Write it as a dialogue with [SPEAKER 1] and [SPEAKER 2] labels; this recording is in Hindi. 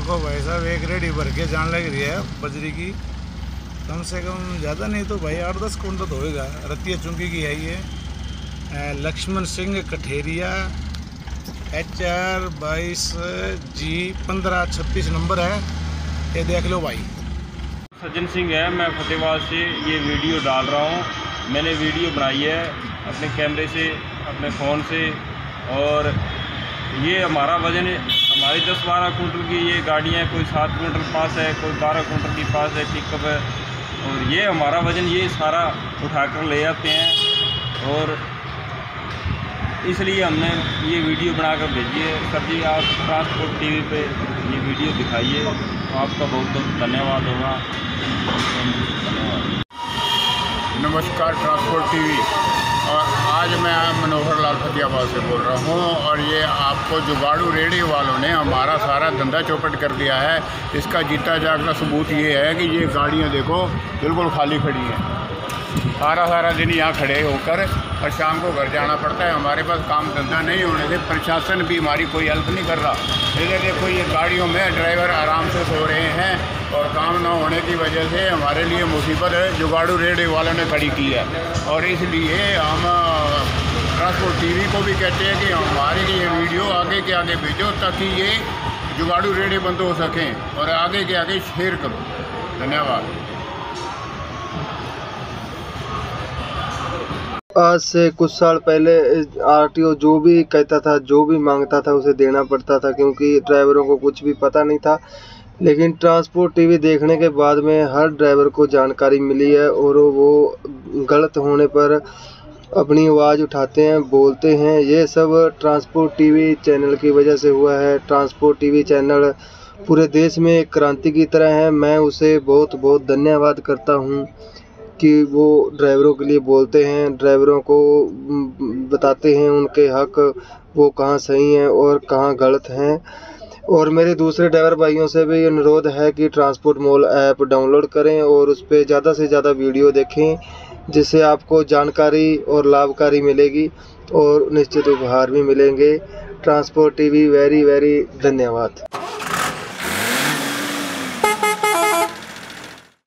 [SPEAKER 1] देखो भाई साहब, एक रेडी भर के जान लग रही है बजरी की, कम से कम ज़्यादा नहीं तो भाई 8-10 कुंटल तो होएगा। रतिया चुंकी की है ये। Laxman Singh Katheria HR 22G 1536 number है, ये देख लो भाई।
[SPEAKER 2] सज्जन सिंह है, मैं फतेहाबाद से ये वीडियो डाल रहा हूँ। मैंने वीडियो बनाई है अपने कैमरे से, अपने फ़ोन से, और ये हमारा वज़न हमारी 10-12 कुंटल की ये गाड़ियाँ, कोई 7 कुंटल पास है, कोई 12 कुंटल की पास है, पिकअप है, और ये हमारा वज़न ये सारा उठाकर ले जाते हैं। और इसलिए हमने ये वीडियो बनाकर भेजी है। सर जी, आप ट्रांसपोर्ट TV पे ये वीडियो दिखाइए, आपका बहुत बहुत धन्यवाद होगा। धन्यवाद।
[SPEAKER 3] नमस्कार ट्रांसपोर्ट TV, और आज मैं मनोहर लाल फतेहाबाद से बोल रहा हूँ। और ये आपको जुगाड़ू रेडी वालों ने हमारा सारा धंधा चौपट कर दिया है। इसका जीता जागता सबूत ये है कि ये गाड़ियाँ देखो बिल्कुल खाली खड़ी हैं। सारा दिन यहाँ खड़े होकर और शाम को घर जाना पड़ता है। हमारे पास काम धंधा नहीं होने से प्रशासन भी हमारी कोई हेल्प नहीं कर रहा। इधर देखो ये गाड़ियों में ड्राइवर आराम से सो रहे हैं, और काम ना होने की वजह से हमारे लिए मुसीबत जुगाड़ू रेडी वालों ने खड़ी की है। और इसलिए हम ट्रांसपोर्ट TV को भी कहते हैं कि हमारी ये वीडियो आगे के आगे भेजो, ताकि ये जुगाड़ू रेडी बंद हो सकें, और आगे के आगे शेयर करो। धन्यवाद।
[SPEAKER 4] आज से कुछ साल पहले RTO जो भी कहता था, जो भी मांगता था, उसे देना पड़ता था, क्योंकि ड्राइवरों को कुछ भी पता नहीं था। लेकिन ट्रांसपोर्ट TV देखने के बाद में हर ड्राइवर को जानकारी मिली है, और वो गलत होने पर अपनी आवाज़ उठाते हैं, बोलते हैं। ये सब ट्रांसपोर्ट TV चैनल की वजह से हुआ है। ट्रांसपोर्ट TV चैनल पूरे देश में एक क्रांति की तरह है। मैं उसे बहुत बहुत धन्यवाद करता हूँ कि वो ड्राइवरों के लिए बोलते हैं, ड्राइवरों को बताते हैं उनके हक, वो कहाँ सही हैं और कहाँ गलत हैं। और मेरे दूसरे ड्राइवर भाइयों से भी अनुरोध है कि ट्रांसपोर्ट मॉल ऐप डाउनलोड करें और उस पर ज़्यादा से ज़्यादा वीडियो देखें, जिससे आपको जानकारी और लाभकारी मिलेगी, और निश्चित उपहार भी मिलेंगे। ट्रांसपोर्ट TV वेरी धन्यवाद।